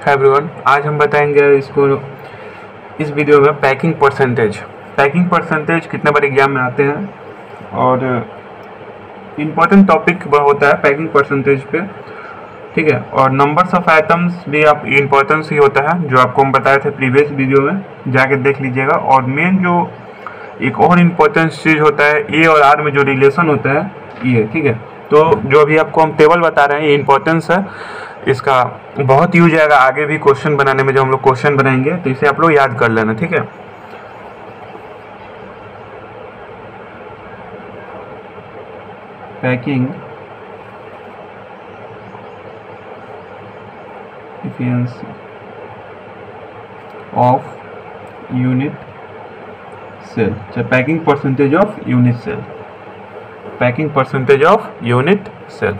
Hi everyone, आज हम बताएंगे इस वीडियो में पैकिंग परसेंटेज कितने बार एग्जाम में आते हैं और इम्पोर्टेंट टॉपिक वह होता है पैकिंग परसेंटेज पे, ठीक है। और नंबर्स ऑफ आइटम्स भी आप इम्पोर्टेंस ही होता है, जो आपको हम बताए थे प्रीवियस वीडियो में, जाके देख लीजिएगा। और मेन जो एक और इम्पोर्टेंट चीज़ होता है, ए और आर में जो रिलेशन होता है ये, ठीक है। तो जो अभी आपको हम टेबल बता रहे हैं ये इम्पोर्टेंस है, इसका बहुत यूज आएगा आगे भी क्वेश्चन बनाने में। जब हम लोग क्वेश्चन बनाएंगे तो इसे आप लोग याद कर लेना, ठीक है। Packing efficiency of unit cell, packing percentage of unit cell, packing percentage of unit cell.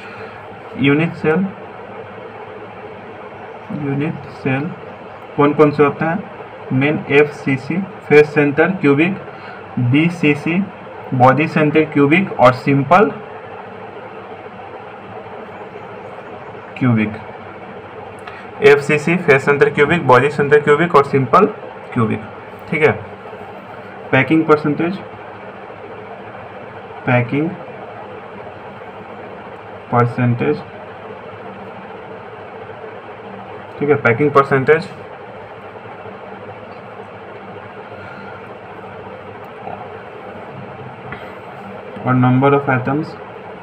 Unit cell कौन कौन से होते हैं? Main FCC face centre cubic, BCC body centre cubic और simple cubic. FCC face centre cubic, body centre cubic और simple cubic, ठीक है। Packing percentage ठीक है, पैकिंग परसेंटेज और नंबर ऑफ आइटम्स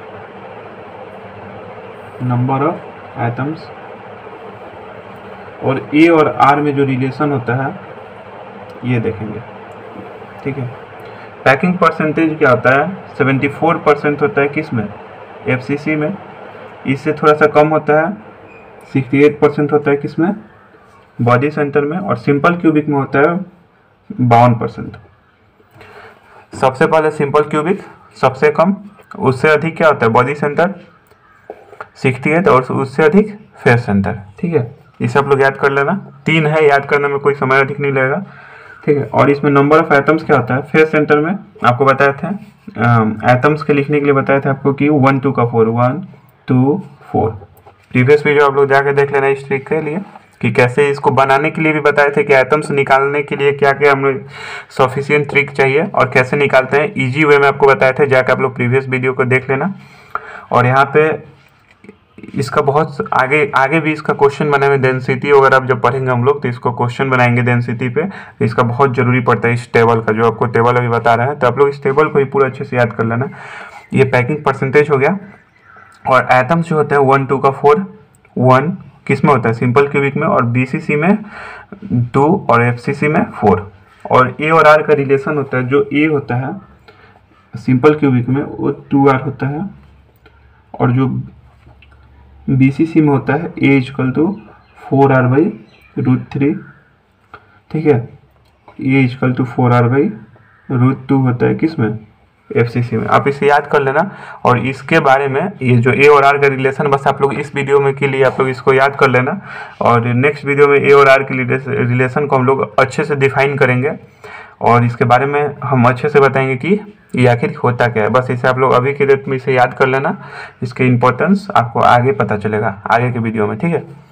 और ए और आर में जो रिलेशन होता है ये देखेंगे, ठीक है। पैकिंग परसेंटेज क्या होता है? 74% होता है किस में? FCC में। इससे थोड़ा सा कम होता है, 68% होता है किस में? बॉडी सेंटर में। और सिंपल क्यूबिक में होता है 52%। सबसे पहले सिंपल क्यूबिक सबसे कम, उससे अधिक क्या होता है? बॉडी सेंटर 68 और उससे अधिक फेस सेंटर, ठीक है। इसे आप लोग याद कर लेना, 3 है, याद करने में कोई समय अधिक नहीं लगेगा, ठीक है। और इसमें नंबर ऑफ आइटम्स क्या होता है? फेस सेंटर में आपको बताए थे, आइटम्स के लिखने के लिए बताए थे आपको कि 1 2 का 4, 1 2 4। प्रीवियस वीडियो आप लोग जाके देख लेना इस ट्रिक के लिए, कि कैसे इसको बनाने के लिए भी बताए थे कि आइटम्स निकालने के लिए क्या क्या हमें सफिशिएंट ट्रिक चाहिए और कैसे निकालते हैं इजी वे में आपको बताए थे, जाके आप लोग प्रीवियस वीडियो को देख लेना। और यहाँ पे इसका बहुत आगे भी इसका क्वेश्चन बने हुए, डेंसिटी वगैरह आप जब पढ़ेंगे हम लोग तो इसको क्वेश्चन बनाएंगे डेंसिटी पे, तो इसका बहुत जरूरी पड़ता है इस टेबल का, जो आपको टेबल अभी बता रहे हैं। तो आप लोग इस टेबल को ही पूरा अच्छे से याद कर लेना। ये पैकिंग परसेंटेज हो गया। और आइटम्स जो होते हैं 1 2 का 4, 1 किस में होता है? सिंपल क्यूबिक में। और BCC में 2 और FCC में 4। और ए और आर का रिलेशन होता है, जो ए होता है सिंपल क्यूबिक में वो 2R होता है, और जो BCC में होता है A = 4R/√3, ठीक है। A = 4R/√2 होता है किस में? FCC में। आप इसे याद कर लेना। और इसके बारे में ये जो ए और आर का रिलेशन, बस आप लोग इस वीडियो में के लिए आप लोग इसको याद कर लेना। और नेक्स्ट वीडियो में ए और आर के रिलेशन को हम लोग अच्छे से डिफाइन करेंगे और इसके बारे में हम अच्छे से बताएंगे कि ये आखिर होता क्या है। बस इसे आप लोग अभी के डेट में इसे याद कर लेना, इसके इम्पोर्टेंस आपको आगे पता चलेगा आगे के वीडियो में, ठीक है।